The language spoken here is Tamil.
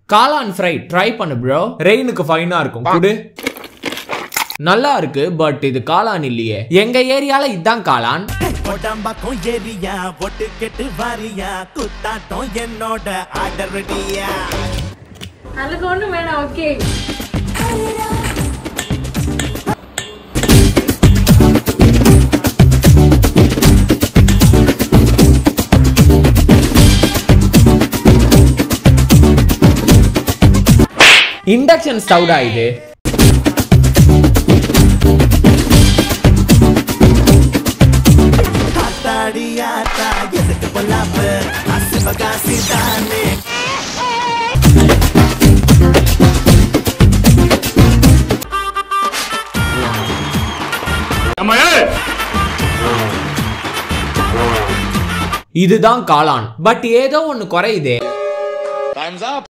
காளான் ஃப்ரை ட்ரை பண்ணு ப்ரோ. ரெயினுக்கு ஃபைனா இருக்கும் குடு. நல்லா இருக்கு பட் இது காளான் இல்லையே. எங்க ஏரியால இதான் காளான். கோடம்பாக்கம் ஏரியா ஒட்டு கெட்டு வாரியா குத்தாட்டம் என்னோட ஆர்டர் ரெடியா. அதுக்கு ஒண்ணு வேணாம். ஓகே இண்டக்ஷன் ஸ்டவ்டா இது. இதுதான் காளான் பட் ஏதோ ஒன்னு குறையுதே.